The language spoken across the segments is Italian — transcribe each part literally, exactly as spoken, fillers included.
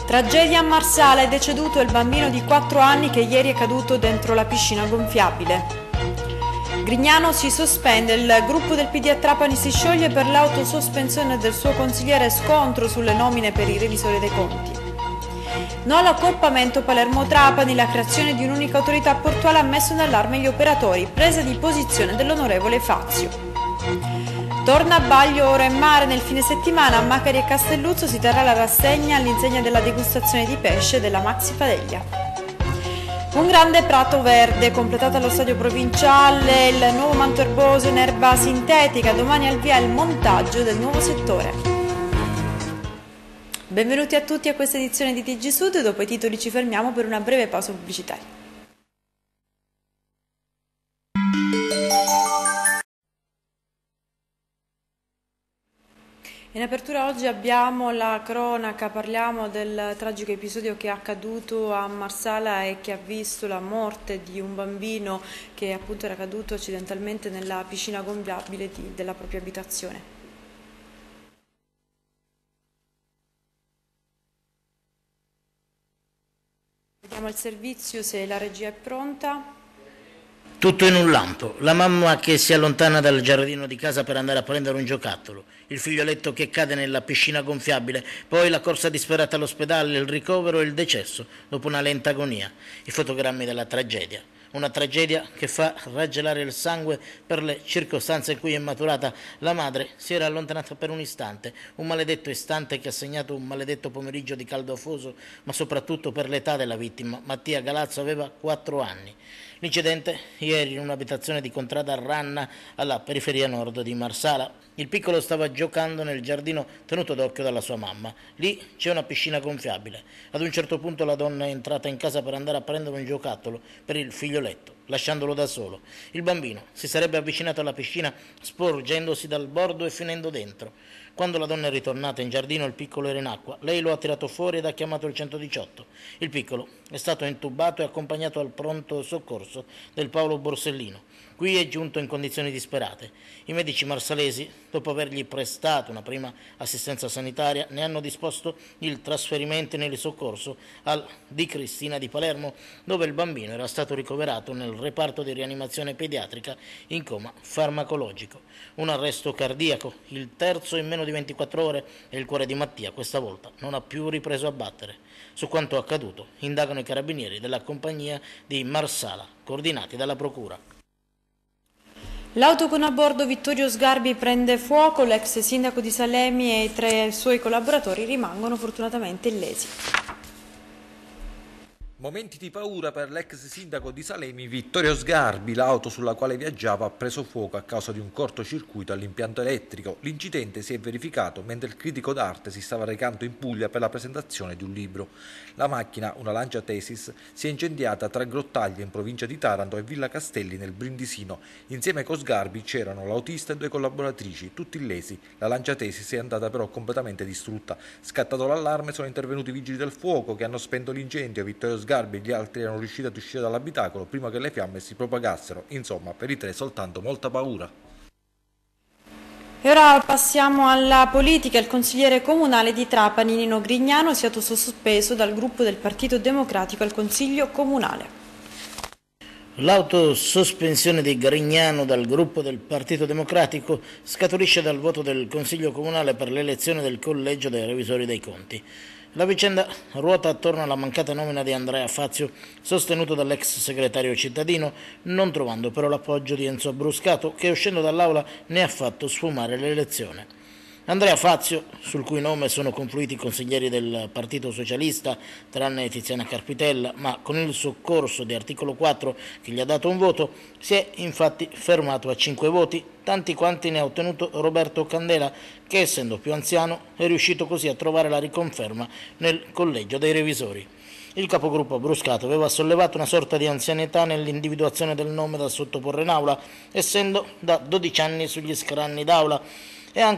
Tragedia a Marsala, è deceduto il bambino di quattro anni che ieri è caduto dentro la piscina gonfiabile. Grignano si sospende, il gruppo del P D a Trapani si scioglie per l'autosospensione del suo consigliere, scontro sulle nomine per i revisori dei conti. No all'accorpamento Palermo-Trapani, la creazione di un'unica autorità portuale ha messo in allarme gli operatori, presa di posizione dell'onorevole Fazio. Torna a Baglio oro e mare, nel fine settimana a Macari e Castelluzzo si terrà la rassegna all'insegna della degustazione di pesce della Maxi Padeglia. Un grande prato verde, completato allo stadio provinciale, il nuovo manto erboso in erba sintetica, domani al via il montaggio del nuovo settore. Benvenuti a tutti a questa edizione di T G Sud, dopo i titoli ci fermiamo per una breve pausa pubblicitaria. In apertura oggi abbiamo la cronaca, parliamo del tragico episodio che è accaduto a Marsala e che ha visto la morte di un bambino che appunto era caduto accidentalmente nella piscina gonfiabile di, della propria abitazione. Vediamo il servizio, se la regia è pronta. Tutto in un lampo, la mamma che si allontana dal giardino di casa per andare a prendere un giocattolo, il figlioletto che cade nella piscina gonfiabile, poi la corsa disperata all'ospedale, il ricovero e il decesso dopo una lenta agonia, i fotogrammi della tragedia. Una tragedia che fa raggelare il sangue per le circostanze in cui è maturata. La madre si era allontanata per un istante, un maledetto istante che ha segnato un maledetto pomeriggio di caldo afoso, ma soprattutto per l'età della vittima. Mattia Galazzo aveva quattro anni. L'incidente ieri in un'abitazione di contrada Ranna alla periferia nord di Marsala. Il piccolo stava giocando nel giardino tenuto d'occhio dalla sua mamma. Lì c'è una piscina gonfiabile. Ad un certo punto la donna è entrata in casa per andare a prendere un giocattolo per il figlioletto, lasciandolo da solo. Il bambino si sarebbe avvicinato alla piscina sporgendosi dal bordo e finendo dentro. Quando la donna è ritornata in giardino il piccolo era in acqua. Lei lo ha tirato fuori ed ha chiamato il centodiciotto. Il piccolo è stato intubato e accompagnato al pronto soccorso del Paolo Borsellino. Qui è giunto in condizioni disperate. I medici marsalesi, dopo avergli prestato una prima assistenza sanitaria, ne hanno disposto il trasferimento nel soccorso al Di Cristina di Palermo, dove il bambino era stato ricoverato nel reparto di rianimazione pediatrica in coma farmacologico. Un arresto cardiaco, il terzo in meno di ventiquattro ore, e il cuore di Mattia questa volta non ha più ripreso a battere. Su quanto accaduto indagano i carabinieri della compagnia di Marsala, coordinati dalla procura. L'auto con a bordo Vittorio Sgarbi prende fuoco, l'ex sindaco di Salemi e i tre suoi collaboratori rimangono fortunatamente illesi. Momenti di paura per l'ex sindaco di Salemi Vittorio Sgarbi. L'auto sulla quale viaggiava ha preso fuoco a causa di un cortocircuito all'impianto elettrico. L'incidente si è verificato mentre il critico d'arte si stava recando in Puglia per la presentazione di un libro. La macchina, una Lancia Tesis, si è incendiata tra Grottaglie in provincia di Taranto e Villa Castelli nel Brindisino. Insieme con Sgarbi c'erano l'autista e due collaboratrici, tutti illesi. La Lancia Tesis è andata però completamente distrutta. Scattato l'allarme sono intervenuti i vigili del fuoco che hanno spento l'incendio. Vittorio Sgarbi e gli altri erano riusciti ad uscire dall'abitacolo prima che le fiamme si propagassero. Insomma, per i tre soltanto molta paura. E ora passiamo alla politica. Il consigliere comunale di Trapani, Nino Grignano, è stato sospeso dal gruppo del Partito Democratico al Consiglio Comunale. L'autosospensione di Grignano dal gruppo del Partito Democratico scaturisce dal voto del Consiglio Comunale per l'elezione del Collegio dei Revisori dei Conti. La vicenda ruota attorno alla mancata nomina di Andrea Fazio, sostenuto dall'ex segretario cittadino, non trovando però l'appoggio di Enzo Bruscato, che uscendo dall'aula ne ha fatto sfumare l'elezione. Andrea Fazio, sul cui nome sono confluiti i consiglieri del Partito Socialista, tranne Tiziana Carpitella, ma con il soccorso di articolo quattro che gli ha dato un voto, si è infatti fermato a cinque voti, tanti quanti ne ha ottenuto Roberto Candela, che essendo più anziano è riuscito così a trovare la riconferma nel collegio dei revisori. Il capogruppo Bruscato aveva sollevato una sorta di anzianità nell'individuazione del nome da sottoporre in aula, essendo da dodici anni sugli scranni d'aula, e anche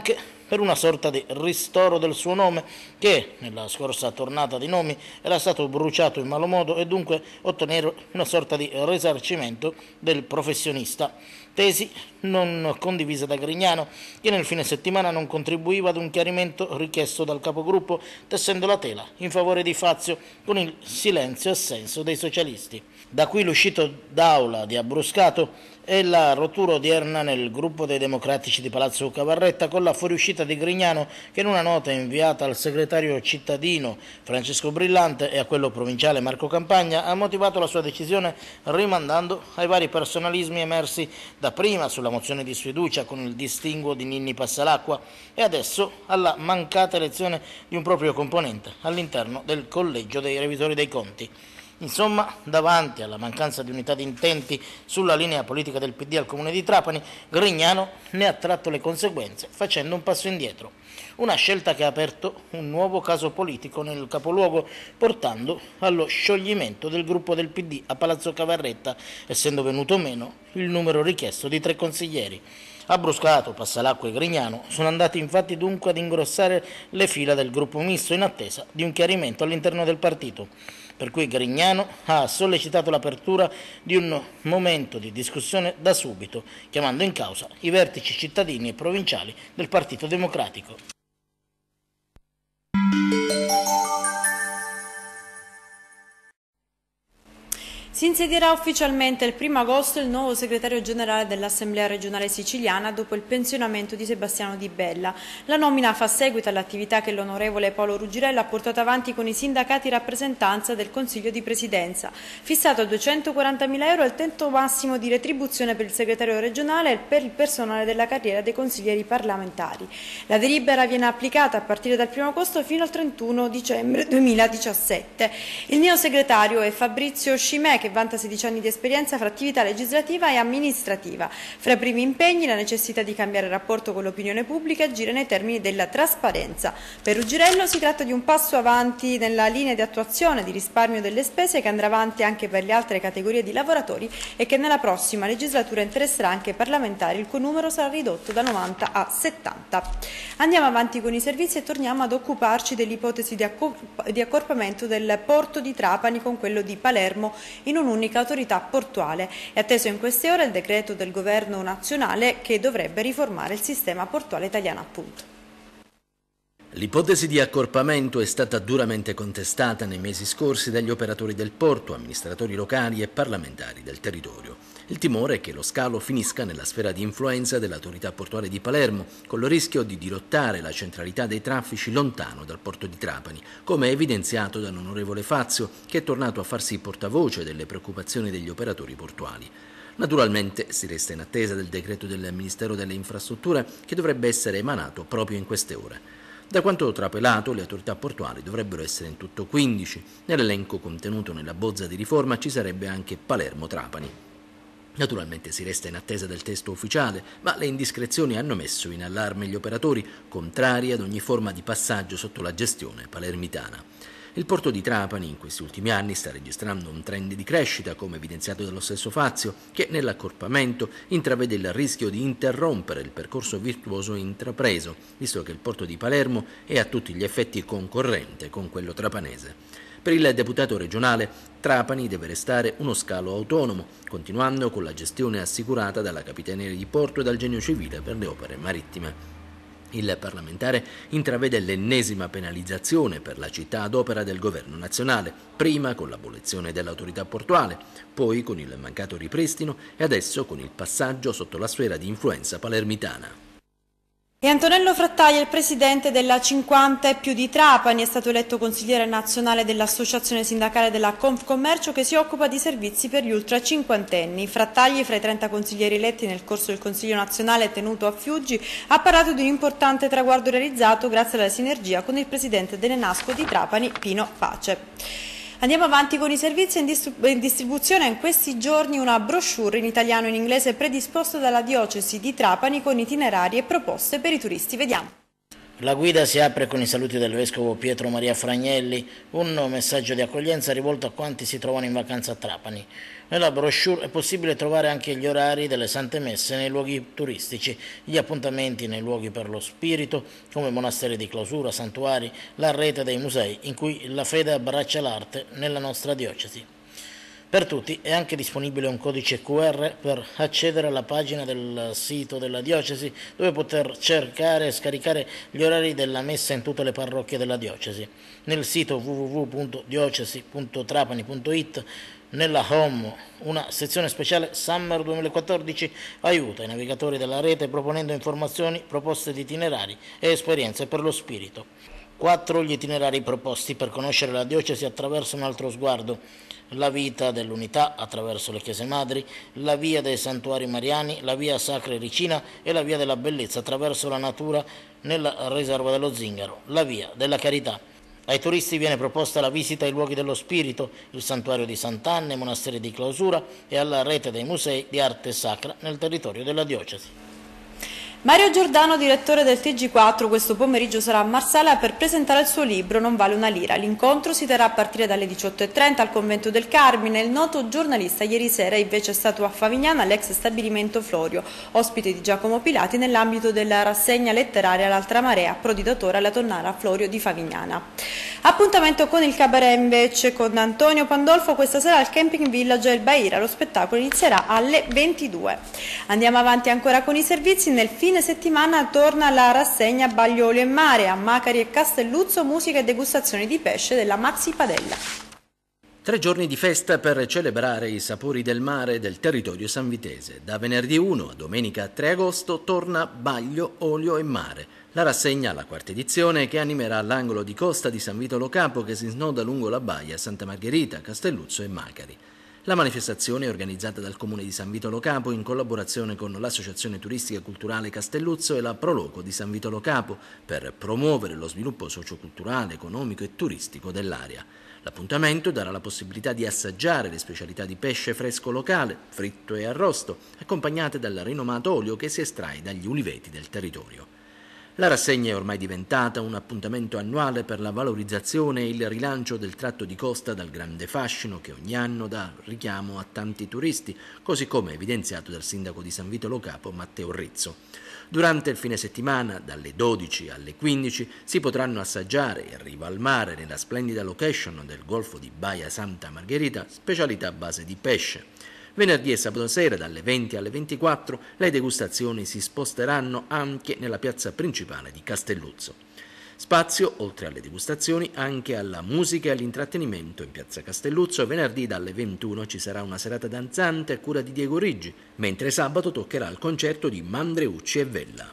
per una sorta di ristoro del suo nome che, nella scorsa tornata di nomi, era stato bruciato in malo modo e dunque ottenere una sorta di risarcimento del professionista. Tesi non condivisa da Grignano, che nel fine settimana non contribuiva ad un chiarimento richiesto dal capogruppo, tessendo la tela in favore di Fazio con il silenzio assenso dei socialisti. Da qui l'uscito d'aula di Abbruscato e la rottura odierna nel gruppo dei democratici di Palazzo Cavarretta con la fuoriuscita di Grignano che in una nota inviata al segretario cittadino Francesco Brillante e a quello provinciale Marco Campagna ha motivato la sua decisione rimandando ai vari personalismi emersi da prima sulla mozione di sfiducia con il distinguo di Ninni Passalacqua e adesso alla mancata elezione di un proprio componente all'interno del collegio dei revisori dei conti. Insomma, davanti alla mancanza di unità di intenti sulla linea politica del P D al Comune di Trapani, Grignano ne ha tratto le conseguenze facendo un passo indietro. Una scelta che ha aperto un nuovo caso politico nel capoluogo, portando allo scioglimento del gruppo del P D a Palazzo Cavarretta, essendo venuto meno il numero richiesto di tre consiglieri. Abbruscato, Passalacqua e Grignano sono andati infatti dunque ad ingrossare le fila del gruppo misto in attesa di un chiarimento all'interno del partito. Per cui Grignano ha sollecitato l'apertura di un momento di discussione da subito, chiamando in causa i vertici cittadini e provinciali del Partito Democratico. Si insedierà ufficialmente il primo agosto il nuovo segretario generale dell'Assemblea regionale siciliana dopo il pensionamento di Sebastiano Di Bella. La nomina fa seguito all'attività che l'onorevole Paolo Ruggirello ha portato avanti con i sindacati rappresentanza del Consiglio di Presidenza. Fissato a duecentoquarantamila euro il tetto massimo di retribuzione per il segretario regionale e per il personale della carriera dei consiglieri parlamentari. La delibera viene applicata a partire dal primo agosto fino al trentuno dicembre duemiladiciassette. Il neosegretario è Fabrizio Scimè, che vanta sedici anni di esperienza fra attività legislativa e amministrativa. Fra i primi impegni la necessità di cambiare il rapporto con l'opinione pubblica e agire nei termini della trasparenza. Per Ruggirello si tratta di un passo avanti nella linea di attuazione di risparmio delle spese che andrà avanti anche per le altre categorie di lavoratori e che nella prossima legislatura interesserà anche i parlamentari, il cui numero sarà ridotto da novanta a settanta. Andiamo avanti con i servizi e torniamo ad occuparci dell'ipotesi di, di accorpamento del porto di Trapani con quello di Palermo in un'unica autorità portuale. È atteso in queste ore il decreto del governo nazionale che dovrebbe riformare il sistema portuale italiano, appunto. L'ipotesi di accorpamento è stata duramente contestata nei mesi scorsi dagli operatori del porto, amministratori locali e parlamentari del territorio. Il timore è che lo scalo finisca nella sfera di influenza dell'autorità portuale di Palermo, con il rischio di dirottare la centralità dei traffici lontano dal porto di Trapani, come evidenziato dall'onorevole Fazio, che è tornato a farsi portavoce delle preoccupazioni degli operatori portuali. Naturalmente si resta in attesa del decreto del Ministero delle Infrastrutture che dovrebbe essere emanato proprio in queste ore. Da quanto trapelato, le autorità portuali dovrebbero essere in tutto quindici. Nell'elenco contenuto nella bozza di riforma ci sarebbe anche Palermo-Trapani. Naturalmente si resta in attesa del testo ufficiale, ma le indiscrezioni hanno messo in allarme gli operatori, contrari ad ogni forma di passaggio sotto la gestione palermitana. Il porto di Trapani in questi ultimi anni sta registrando un trend di crescita, come evidenziato dallo stesso Fazio, che nell'accorpamento intravede il rischio di interrompere il percorso virtuoso intrapreso, visto che il porto di Palermo è a tutti gli effetti concorrente con quello trapanese. Per il deputato regionale, Trapani deve restare uno scalo autonomo, continuando con la gestione assicurata dalla Capitaneria di Porto e dal Genio Civile per le opere marittime. Il parlamentare intravede l'ennesima penalizzazione per la città ad opera del governo nazionale, prima con l'abolizione dell'autorità portuale, poi con il mancato ripristino e adesso con il passaggio sotto la sfera di influenza palermitana. E Antonello Frattaglia, il presidente della cinquanta e più di Trapani, è stato eletto consigliere nazionale dell'associazione sindacale della Confcommercio che si occupa di servizi per gli ultra cinquantenni. Frattaglia, fra i trenta consiglieri eletti nel corso del Consiglio nazionale tenuto a Fiuggi, ha parlato di un importante traguardo realizzato grazie alla sinergia con il presidente dell'Enasco di Trapani, Pino Pace. Andiamo avanti con i servizi. In distribuzione in questi giorni una brochure in italiano e in inglese predisposta dalla diocesi di Trapani con itinerari e proposte per i turisti. Vediamo. La guida si apre con i saluti del Vescovo Pietro Maria Fragnelli, un messaggio di accoglienza rivolto a quanti si trovano in vacanza a Trapani. Nella brochure è possibile trovare anche gli orari delle Sante Messe nei luoghi turistici, gli appuntamenti nei luoghi per lo spirito, come monasteri di clausura, santuari, la rete dei musei in cui la fede abbraccia l'arte nella nostra diocesi. Per tutti è anche disponibile un codice Q R per accedere alla pagina del sito della diocesi, dove poter cercare e scaricare gli orari della messa in tutte le parrocchie della diocesi. Nel sito w w w punto diocesi punto trapani punto it, nella home, una sezione speciale Summer duemilaquattordici aiuta i navigatori della rete proponendo informazioni, proposte di itinerari e esperienze per lo spirito. Quattro gli itinerari proposti per conoscere la diocesi attraverso un altro sguardo: la vita dell'unità attraverso le chiese madri, la via dei santuari mariani, la via Sacra Ricina e la via della bellezza attraverso la natura nella riserva dello Zingaro, la via della carità. Ai turisti viene proposta la visita ai luoghi dello spirito, il santuario di Sant'Anna, i monasteri di clausura e alla rete dei musei di arte sacra nel territorio della diocesi. Mario Giordano, direttore del T G quattro, questo pomeriggio sarà a Marsala per presentare il suo libro Non vale una lira. L'incontro si terrà a partire dalle diciotto e trenta al Convento del Carmine. Il noto giornalista ieri sera invece è stato a Favignana all'ex stabilimento Florio, ospite di Giacomo Pilati nell'ambito della rassegna letteraria L'Altra Marea, prodidatore alla tonnara Florio di Favignana. Appuntamento con il cabaret invece con Antonio Pandolfo questa sera al Camping Village El Baira. Lo spettacolo inizierà alle ventidue. Andiamo avanti ancora con i servizi. Nel fine settimana torna la rassegna Baglioli e Mare a Macari e Castelluzzo, musica e degustazioni di pesce della Mazzi Padella. Tre giorni di festa per celebrare i sapori del mare del territorio sanvitese. Da venerdì uno a domenica tre agosto torna Baglio, Olio e Mare. La rassegna, la quarta edizione, che animerà l'angolo di costa di San Vito Lo Capo che si snoda lungo la baia Santa Margherita, Castelluzzo e Macari. La manifestazione è organizzata dal Comune di San Vito Lo Capo in collaborazione con l'Associazione Turistica Culturale Castelluzzo e la Proloco di San Vito Lo Capo per promuovere lo sviluppo socioculturale, economico e turistico dell'area. L'appuntamento darà la possibilità di assaggiare le specialità di pesce fresco locale, fritto e arrosto, accompagnate dal rinomato olio che si estrae dagli uliveti del territorio. La rassegna è ormai diventata un appuntamento annuale per la valorizzazione e il rilancio del tratto di costa dal grande fascino che ogni anno dà richiamo a tanti turisti, così come evidenziato dal sindaco di San Vito Lo Capo Matteo Rizzo. Durante il fine settimana, dalle dodici alle quindici, si potranno assaggiare in riva al mare nella splendida location del golfo di Baia Santa Margherita specialità a base di pesce. Venerdì e sabato sera dalle venti alle ventiquattro le degustazioni si sposteranno anche nella piazza principale di Castelluzzo. Spazio, oltre alle degustazioni, anche alla musica e all'intrattenimento in piazza Castelluzzo. Venerdì dalle ventuno ci sarà una serata danzante a cura di Diego Riggi, mentre sabato toccherà il concerto di Mandreucci e Vella.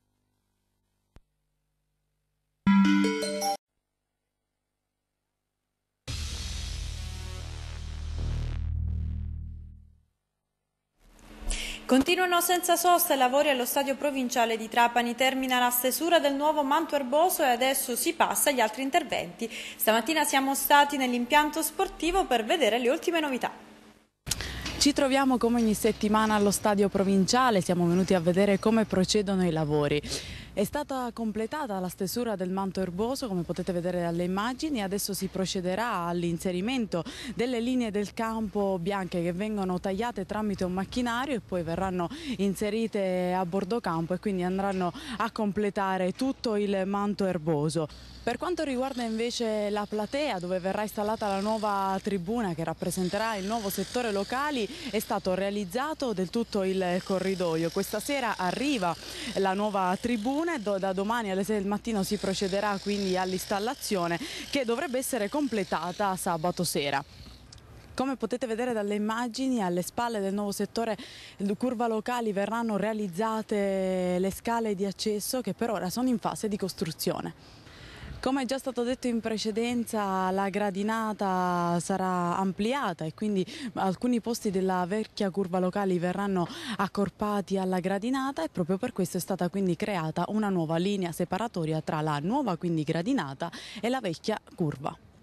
Continuano senza sosta i lavori allo stadio provinciale di Trapani, termina la stesura del nuovo manto erboso e adesso si passa agli altri interventi. Stamattina siamo stati nell'impianto sportivo per vedere le ultime novità. Ci troviamo come ogni settimana allo stadio provinciale, siamo venuti a vedere come procedono i lavori. È stata completata la stesura del manto erboso, come potete vedere dalle immagini, adesso si procederà all'inserimento delle linee del campo bianche che vengono tagliate tramite un macchinario e poi verranno inserite a bordo campo e quindi andranno a completare tutto il manto erboso. Per quanto riguarda invece la platea, dove verrà installata la nuova tribuna che rappresenterà il nuovo settore locali, è stato realizzato del tutto il corridoio. Questa sera arriva la nuova tribuna e da domani alle sei del mattino si procederà quindi all'installazione che dovrebbe essere completata sabato sera. Come potete vedere dalle immagini, alle spalle del nuovo settore curva locali verranno realizzate le scale di accesso che per ora sono in fase di costruzione. Come è già stato detto in precedenza, la gradinata sarà ampliata e quindi alcuni posti della vecchia curva locali verranno accorpati alla gradinata e proprio per questo è stata quindi creata una nuova linea separatoria tra la nuova quindi gradinata e la vecchia curva.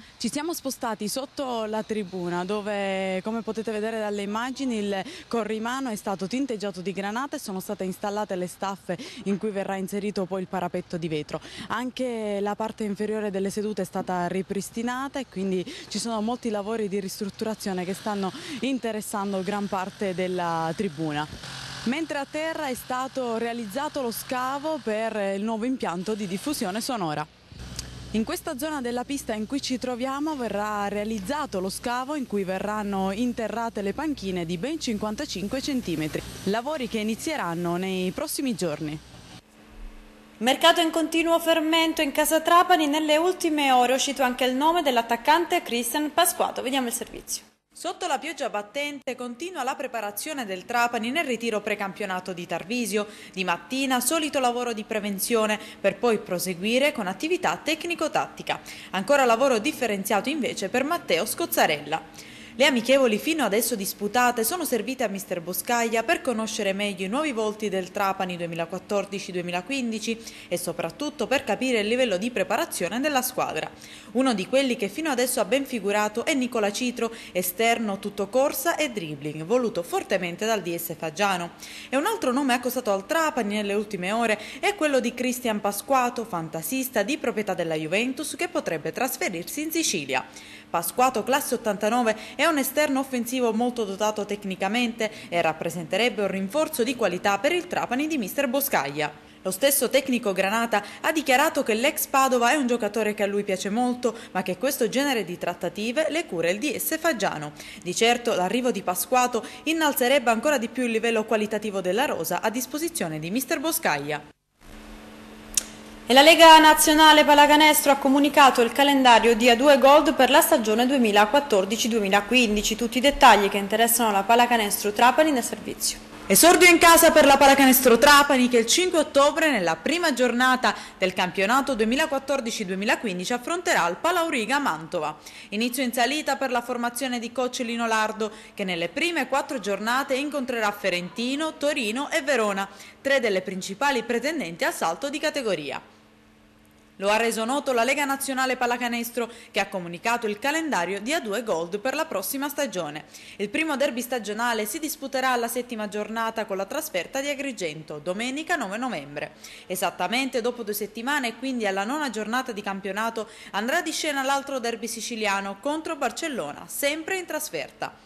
Ci siamo spostati sotto la tribuna dove, come potete vedere dalle immagini, il corrimano è stato tinteggiato di granata e sono state installate le staffe in cui verrà inserito poi il parapetto di vetro. Anche la parte inferiore delle sedute è stata ripristinata e quindi ci sono molti lavori di ristrutturazione che stanno interessando gran parte della tribuna. Mentre a terra è stato realizzato lo scavo per il nuovo impianto di diffusione sonora. In questa zona della pista in cui ci troviamo verrà realizzato lo scavo in cui verranno interrate le panchine di ben cinquantacinque centimetri, lavori che inizieranno nei prossimi giorni. Mercato in continuo fermento in casa Trapani, nelle ultime ore è uscito anche il nome dell'attaccante Cristian Pasquato. Vediamo il servizio. Sotto la pioggia battente continua la preparazione del Trapani nel ritiro precampionato di Tarvisio. Di mattina solito lavoro di prevenzione per poi proseguire con attività tecnico-tattica. Ancora lavoro differenziato invece per Matteo Scozzarella. Le amichevoli fino adesso disputate sono servite a mister Boscaglia per conoscere meglio i nuovi volti del Trapani duemilaquattordici duemilaquindici e soprattutto per capire il livello di preparazione della squadra. Uno di quelli che fino adesso ha ben figurato è Nicola Citro, esterno tutto corsa e dribbling, voluto fortemente dal D S Faggiano. E un altro nome accostato al Trapani nelle ultime ore è quello di Cristian Pasquato, fantasista di proprietà della Juventus che potrebbe trasferirsi in Sicilia. Pasquato, classe ottantanove, è un esterno offensivo molto dotato tecnicamente e rappresenterebbe un rinforzo di qualità per il Trapani di mister Boscaglia. Lo stesso tecnico granata ha dichiarato che l'ex Padova è un giocatore che a lui piace molto, ma che questo genere di trattative le cura il D S Faggiano. Di certo l'arrivo di Pasquato innalzerebbe ancora di più il livello qualitativo della rosa a disposizione di mister Boscaglia. E la Lega Nazionale Pallacanestro ha comunicato il calendario di A due Gold per la stagione duemilaquattordici duemilaquindici. Tutti i dettagli che interessano la Pallacanestro Trapani nel servizio. Esordio in casa per la Pallacanestro Trapani che il cinque ottobre, nella prima giornata del campionato duemilaquattordici duemilaquindici, affronterà il Palauriga Mantova. Inizio in salita per la formazione di coach Lino Lardo che nelle prime quattro giornate incontrerà Ferentino, Torino e Verona, tre delle principali pretendenti al salto di categoria. Lo ha reso noto la Lega Nazionale Pallacanestro che ha comunicato il calendario di A due Gold per la prossima stagione. Il primo derby stagionale si disputerà alla settima giornata con la trasferta di Agrigento, domenica nove novembre. Esattamente dopo due settimane e quindi alla nona giornata di campionato andrà di scena l'altro derby siciliano contro Barcellona, sempre in trasferta.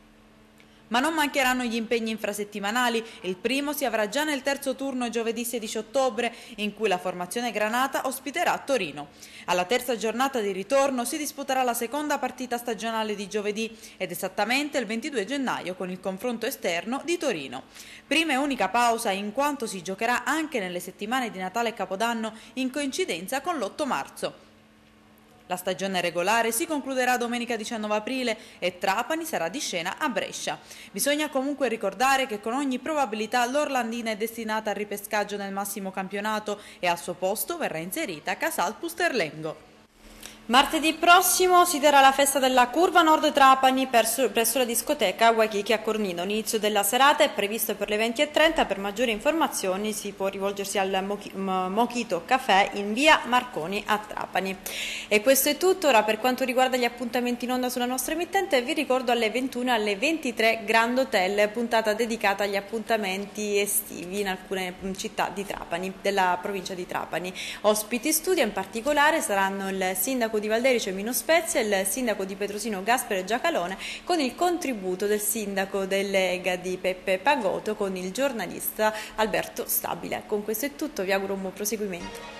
Ma non mancheranno gli impegni infrasettimanali, il primo si avrà già nel terzo turno giovedì sedici ottobre, in cui la formazione granata ospiterà Torino. Alla terza giornata di ritorno si disputerà la seconda partita stagionale di giovedì ed esattamente il ventidue gennaio con il confronto esterno di Torino. Prima e unica pausa in quanto si giocherà anche nelle settimane di Natale e Capodanno in coincidenza con l'otto marzo. La stagione regolare si concluderà domenica diciannove aprile e Trapani sarà di scena a Brescia. Bisogna comunque ricordare che con ogni probabilità l'Orlandina è destinata al ripescaggio nel massimo campionato e al suo posto verrà inserita Casal Pusterlengo. Martedì prossimo si terrà la festa della Curva Nord Trapani presso la discoteca Waikiki a Cornino. L'inizio della serata è previsto per le venti e trenta. Per maggiori informazioni si può rivolgersi al Mochito Café in via Marconi a Trapani. E questo è tutto. Ora, per quanto riguarda gli appuntamenti in onda sulla nostra emittente, vi ricordo alle ventuno e alle ventitré Grand Hotel, puntata dedicata agli appuntamenti estivi in alcune città di Trapani, della provincia di Trapani. Ospiti studio in particolare saranno il sindaco di Valderice Mino Spezia e il sindaco di Petrosino Gaspare Giacalone, con il contributo del sindaco del Lega di Peppe Pagotto, con il giornalista Alberto Stabile. Con questo è tutto, vi auguro un buon proseguimento.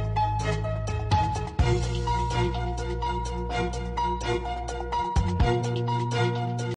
Thank you.